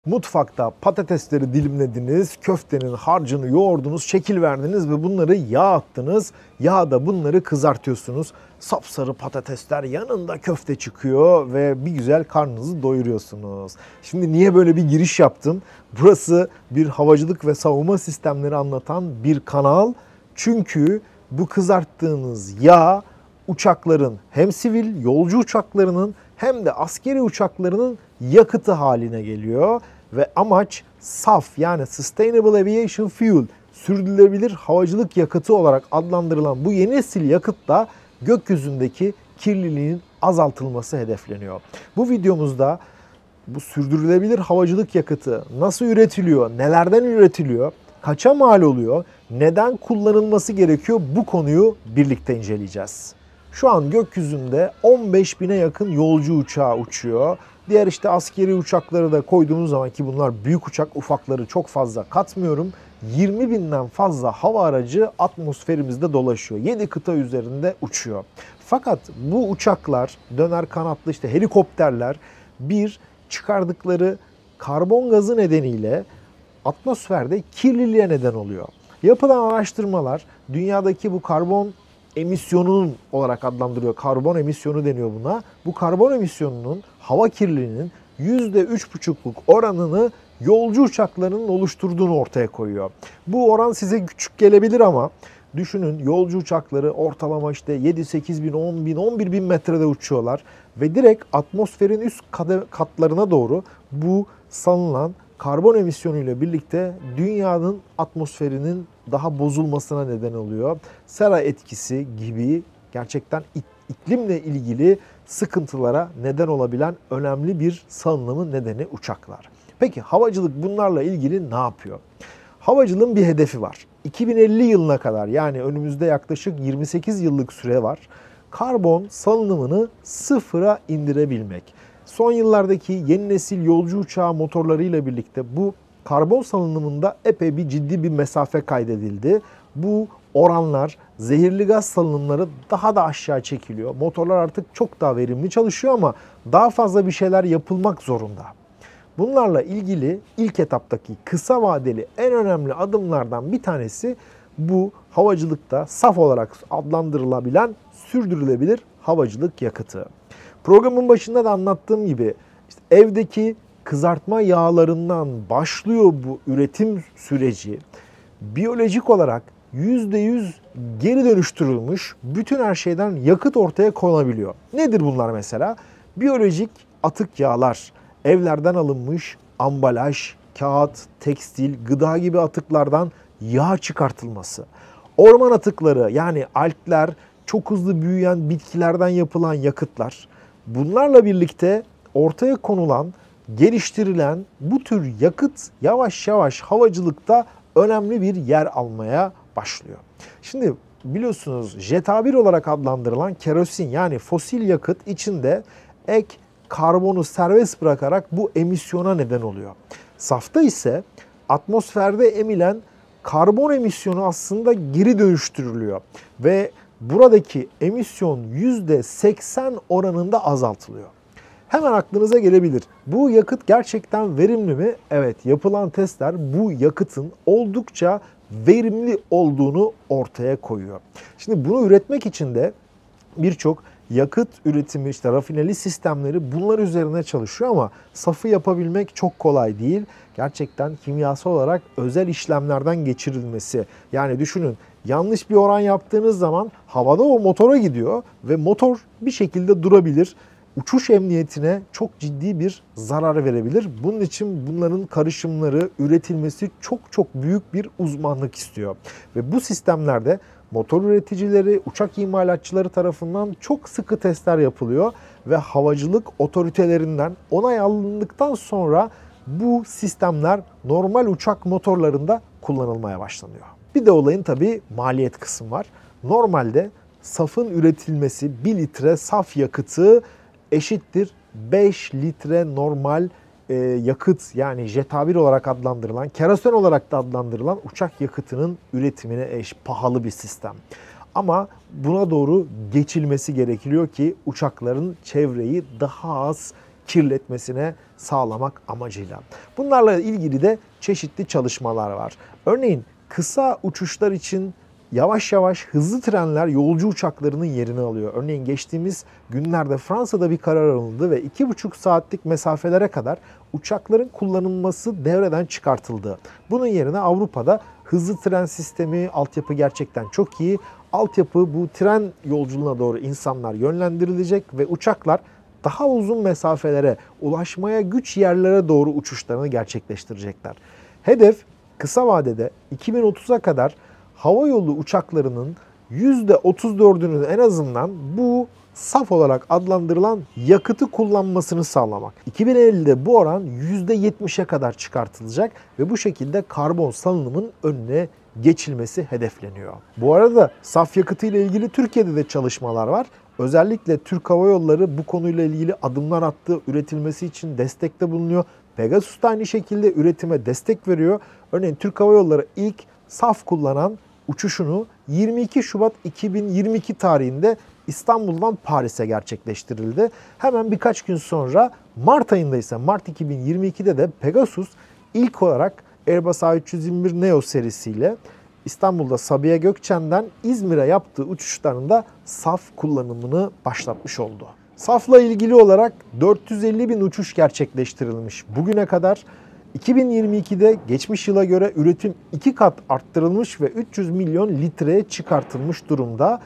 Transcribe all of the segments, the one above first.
Mutfakta patatesleri dilimlediniz, köftenin harcını yoğurdunuz, şekil verdiniz ve bunları yağ attınız. Yağda bunları kızartıyorsunuz. Sapsarı patatesler, yanında köfte çıkıyor ve bir güzel karnınızı doyuruyorsunuz. Şimdi niye böyle bir giriş yaptım? Burası bir havacılık ve savunma sistemleri anlatan bir kanal. Çünkü bu kızarttığınız yağ uçakların hem sivil yolcu uçaklarının hem de askeri uçaklarının yakıtı haline geliyor ve amaç SAF yani Sustainable Aviation Fuel, sürdürülebilir havacılık yakıtı olarak adlandırılan bu yeni nesil yakıtla gökyüzündeki kirliliğin azaltılması hedefleniyor. Bu videomuzda bu sürdürülebilir havacılık yakıtı nasıl üretiliyor, nelerden üretiliyor, kaça mal oluyor, neden kullanılması gerekiyor, bu konuyu birlikte inceleyeceğiz. Şu an gökyüzünde 15 bine yakın yolcu uçağı uçuyor. Diğer işte askeri uçakları da koyduğumuz zaman, ki bunlar büyük uçak, ufakları çok fazla katmıyorum, 20 binden fazla hava aracı atmosferimizde dolaşıyor. 7 kıta üzerinde uçuyor. Fakat bu uçaklar, döner kanatlı işte helikopterler, bir çıkardıkları karbon gazı nedeniyle atmosferde kirliliğe neden oluyor. Yapılan araştırmalar dünyadaki bu karbon emisyonunun olarak adlandırıyor. Karbon emisyonu deniyor buna. Bu karbon emisyonunun, hava kirliliğinin %3,5'luk oranını yolcu uçaklarının oluşturduğunu ortaya koyuyor. Bu oran size küçük gelebilir ama düşünün, yolcu uçakları ortalama işte 7-8 bin, 10 bin, 11 bin metrede uçuyorlar ve direkt atmosferin üst katlarına doğru bu salınan karbon emisyonuyla birlikte dünyanın atmosferinin daha bozulmasına neden oluyor. Sera etkisi gibi gerçekten iklimle ilgili sıkıntılara neden olabilen önemli bir salınımın nedeni uçaklar. Peki havacılık bunlarla ilgili ne yapıyor? Havacılığın bir hedefi var. 2050 yılına kadar, yani önümüzde yaklaşık 28 yıllık süre var, karbon salınımını sıfıra indirebilmek. Son yıllardaki yeni nesil yolcu uçağı motorlarıyla birlikte bu karbon salınımında epey bir ciddi bir mesafe kaydedildi. Bu oranlar, zehirli gaz salınımları daha da aşağı çekiliyor. Motorlar artık çok daha verimli çalışıyor ama daha fazla bir şeyler yapılmak zorunda. Bunlarla ilgili ilk etaptaki kısa vadeli en önemli adımlardan bir tanesi bu havacılıkta SAF olarak adlandırılabilen sürdürülebilir havacılık yakıtı. Programın başında da anlattığım gibi işte evdeki kızartma yağlarından başlıyor bu üretim süreci. Biyolojik olarak %100 geri dönüştürülmüş bütün her şeyden yakıt ortaya konabiliyor. Nedir bunlar mesela? Biyolojik atık yağlar, evlerden alınmış ambalaj, kağıt, tekstil, gıda gibi atıklardan yağ çıkartılması. Orman atıkları, yani algler, çok hızlı büyüyen bitkilerden yapılan yakıtlar. Bunlarla birlikte ortaya konulan, geliştirilen bu tür yakıt yavaş yavaş havacılıkta önemli bir yer almaya başlıyor. Şimdi biliyorsunuz Jet A1 olarak adlandırılan kerosin, yani fosil yakıt içinde ek karbonu serbest bırakarak bu emisyona neden oluyor. SAF'ta ise atmosferde emilen karbon emisyonu aslında geri dönüştürülüyor ve buradaki emisyon %80 oranında azaltılıyor. Hemen aklınıza gelebilir. Bu yakıt gerçekten verimli mi? Evet, yapılan testler bu yakıtın oldukça verimli olduğunu ortaya koyuyor. Şimdi bunu üretmek için de birçok yakıt üretimi, işte rafineri sistemleri bunlar üzerine çalışıyor ama SAF'ı yapabilmek çok kolay değil. Gerçekten kimyasal olarak özel işlemlerden geçirilmesi. Yani düşünün, yanlış bir oran yaptığınız zaman havada o motora gidiyor ve motor bir şekilde durabilir. Uçuş emniyetine çok ciddi bir zarar verebilir. Bunun için bunların karışımları, üretilmesi çok büyük bir uzmanlık istiyor. Ve bu sistemlerde motor üreticileri, uçak imalatçıları tarafından çok sıkı testler yapılıyor ve havacılık otoritelerinden onay alındıktan sonra bu sistemler normal uçak motorlarında kullanılmaya başlanıyor. Bir de olayın tabii maliyet kısmı var. Normalde SAF'ın üretilmesi 1 litre SAF yakıtı eşittir 5 litre normal yakıt, yani Jet A1 olarak adlandırılan, kerosen olarak da adlandırılan uçak yakıtının üretimine eş, pahalı bir sistem. Ama buna doğru geçilmesi gerekiyor ki uçakların çevreyi daha az kirletmesine sağlamak amacıyla. Bunlarla ilgili de çeşitli çalışmalar var. Örneğin kısa uçuşlar için yavaş yavaş hızlı trenler yolcu uçaklarının yerini alıyor. Örneğin geçtiğimiz günlerde Fransa'da bir karar alındı ve 2,5 saatlik mesafelere kadar uçakların kullanılması devreden çıkartıldı. Bunun yerine Avrupa'da hızlı tren sistemi, altyapı gerçekten çok iyi. Altyapı bu tren yolculuğuna doğru insanlar yönlendirilecek ve uçaklar daha uzun mesafelere, ulaşmaya güç yerlere doğru uçuşlarını gerçekleştirecekler. Hedef kısa vadede 2030'a kadar havayolu uçaklarının %34'ünün en azından bu saf olarak adlandırılan yakıtı kullanmasını sağlamak. 2050'de bu oran %70'e kadar çıkartılacak ve bu şekilde karbon salınımının önüne geçilmesi hedefleniyor. Bu arada saf yakıtı ile ilgili Türkiye'de de çalışmalar var. Özellikle Türk Hava Yolları bu konuyla ilgili adımlar attı, üretilmesi için destekte bulunuyor. Pegasus da aynı şekilde üretime destek veriyor. Örneğin Türk Hava Yolları ilk saf kullanan uçuşunu 22 Şubat 2022 tarihinde İstanbul'dan Paris'e gerçekleştirildi. Hemen birkaç gün sonra Mart ayında ise Mart 2022'de de Pegasus ilk olarak Airbus A321 Neo serisiyle İstanbul'da Sabiha Gökçen'den İzmir'e yaptığı uçuşlarında SAF kullanımını başlatmış oldu. SAF'la ilgili olarak 450 bin uçuş gerçekleştirilmiş bugüne kadar. 2022'de geçmiş yıla göre üretim 2 kat arttırılmış ve 300 milyon litreye çıkartılmış durumda.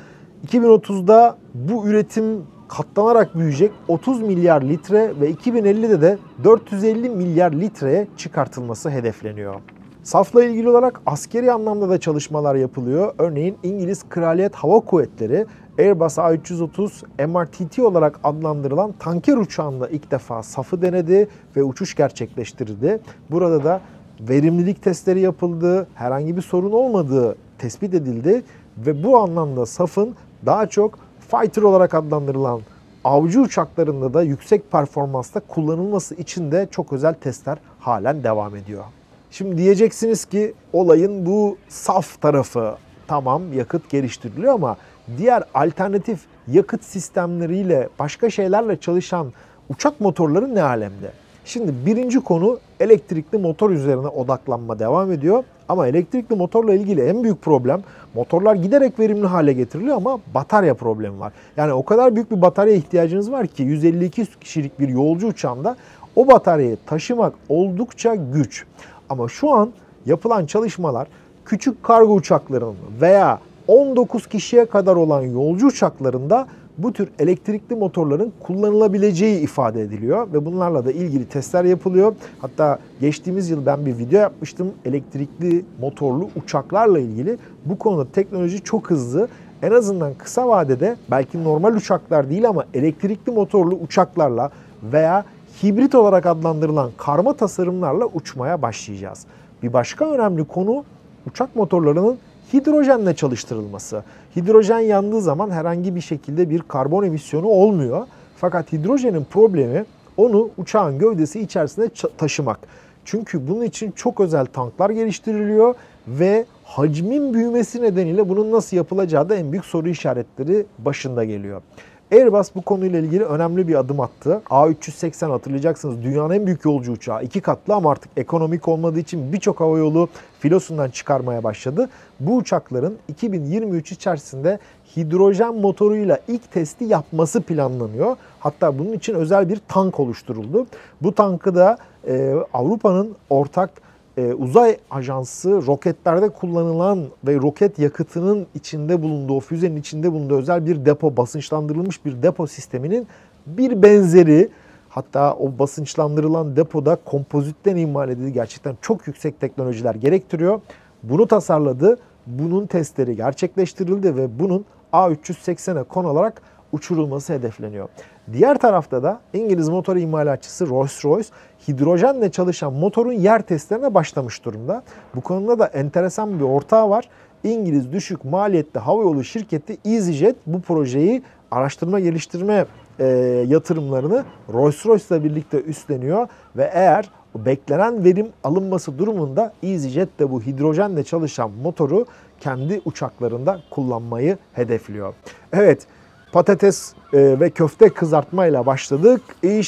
2030'da bu üretim katlanarak büyüyecek, 30 milyar litre ve 2050'de de 450 milyar litreye çıkartılması hedefleniyor. SAF'la ilgili olarak askeri anlamda da çalışmalar yapılıyor. Örneğin İngiliz Kraliyet Hava Kuvvetleri Airbus A330 MRTT olarak adlandırılan tanker uçağında ilk defa SAF'ı denedi ve uçuş gerçekleştirdi. Burada da verimlilik testleri yapıldı, herhangi bir sorun olmadığı tespit edildi ve bu anlamda SAF'ın daha çok fighter olarak adlandırılan avcı uçaklarında da yüksek performansta kullanılması için de çok özel testler halen devam ediyor. Şimdi diyeceksiniz ki olayın bu saf tarafı, tamam yakıt geliştiriliyor ama diğer alternatif yakıt sistemleriyle başka şeylerle çalışan uçak motorları ne alemde? Şimdi birinci konu elektrikli motor üzerine odaklanma devam ediyor. Ama elektrikli motorla ilgili en büyük problem, motorlar giderek verimli hale getiriliyor ama batarya problemi var. Yani o kadar büyük bir batarya ihtiyacınız var ki 152 kişilik bir yolcu uçağında o bataryayı taşımak oldukça güç. Ama şu an yapılan çalışmalar küçük kargo uçaklarının veya 19 kişiye kadar olan yolcu uçaklarında bu tür elektrikli motorların kullanılabileceği ifade ediliyor ve bunlarla da ilgili testler yapılıyor. Hatta geçtiğimiz yıl ben bir video yapmıştım elektrikli motorlu uçaklarla ilgili. Bu konuda teknoloji çok hızlı. En azından kısa vadede belki normal uçaklar değil ama elektrikli motorlu uçaklarla veya hibrit olarak adlandırılan karma tasarımlarla uçmaya başlayacağız. Bir başka önemli konu uçak motorlarının hidrojenle çalıştırılması. Hidrojen yandığı zaman herhangi bir şekilde bir karbon emisyonu olmuyor. Fakat hidrojenin problemi onu uçağın gövdesi içerisinde taşımak. Çünkü bunun için çok özel tanklar geliştiriliyor ve hacmin büyümesi nedeniyle bunun nasıl yapılacağı da en büyük soru işaretleri başında geliyor. Airbus bu konuyla ilgili önemli bir adım attı. A380 hatırlayacaksınız dünyanın en büyük yolcu uçağı. 2 katlı ama artık ekonomik olmadığı için birçok havayolu filosundan çıkarmaya başladı. Bu uçakların 2023 içerisinde hidrojen motoruyla ilk testi yapması planlanıyor. Hatta bunun için özel bir tank oluşturuldu. Bu tankı da Avrupa'nın ortak uzay ajansı roketlerde kullanılan ve roket yakıtının içinde bulunduğu, o füzenin içinde bulunduğu özel bir depo, basınçlandırılmış bir depo sisteminin bir benzeri. Hatta o basınçlandırılan depoda kompozitten imal edildi. Gerçekten çok yüksek teknolojiler gerektiriyor. Bunu tasarladı. Bunun testleri gerçekleştirildi ve bunun A380'e konularak uçurulması hedefleniyor. Diğer tarafta da İngiliz motor imalatçısı Rolls-Royce hidrojenle çalışan motorun yer testlerine başlamış durumda. Bu konuda da enteresan bir ortağı var. İngiliz düşük maliyetli havayolu şirketi EasyJet bu projeyi araştırma geliştirme yatırımlarını Rolls-Royce ile birlikte üstleniyor ve eğer beklenen verim alınması durumunda EasyJet de bu hidrojenle çalışan motoru kendi uçaklarında kullanmayı hedefliyor. Evet, patates ve köfte kızartmayla başladık. İş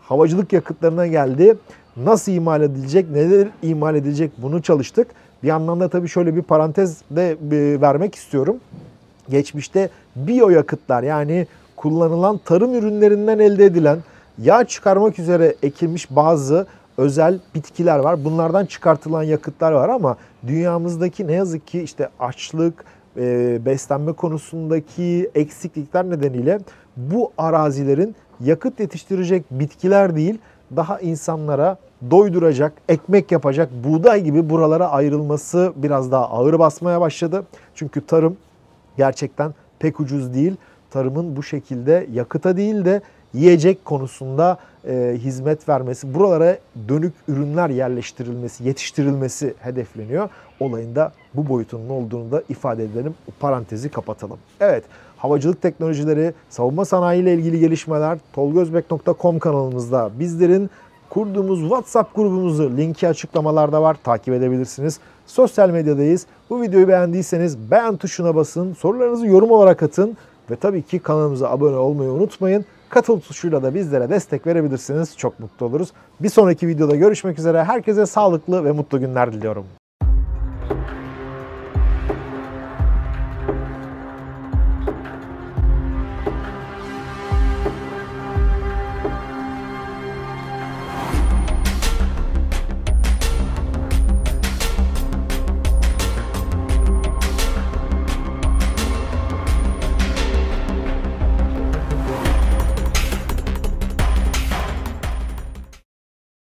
havacılık yakıtlarına geldi. Nasıl imal edilecek, neler imal edilecek bunu çalıştık. Bir yandan da tabii şöyle bir parantez de vermek istiyorum. Geçmişte biyoyakıtlar, yani kullanılan tarım ürünlerinden elde edilen, yağ çıkarmak üzere ekilmiş bazı özel bitkiler var. Bunlardan çıkartılan yakıtlar var ama dünyamızdaki ne yazık ki işte açlık, beslenme konusundaki eksiklikler nedeniyle bu arazilerin yakıt yetiştirecek bitkiler değil, daha insanlara doyduracak, ekmek yapacak buğday gibi buralara ayrılması biraz daha ağır basmaya başladı. Çünkü tarım gerçekten pek ucuz değil. Tarımın bu şekilde yakıta değil de yiyecek konusunda hizmet vermesi, buralara dönük ürünler yerleştirilmesi, yetiştirilmesi hedefleniyor. Olayın da bu boyutunun olduğunu da ifade edelim. Parantezi kapatalım. Evet, havacılık teknolojileri, savunma sanayi ile ilgili gelişmeler tolgozbek.com kanalımızda. Bizlerin kurduğumuz WhatsApp grubumuzu linki açıklamalarda var. Takip edebilirsiniz. Sosyal medyadayız. Bu videoyu beğendiyseniz beğen tuşuna basın. Sorularınızı yorum olarak atın. Ve tabii ki kanalımıza abone olmayı unutmayın. Katıl tuşuyla da bizlere destek verebilirsiniz. Çok mutlu oluruz. Bir sonraki videoda görüşmek üzere. Herkese sağlıklı ve mutlu günler diliyorum.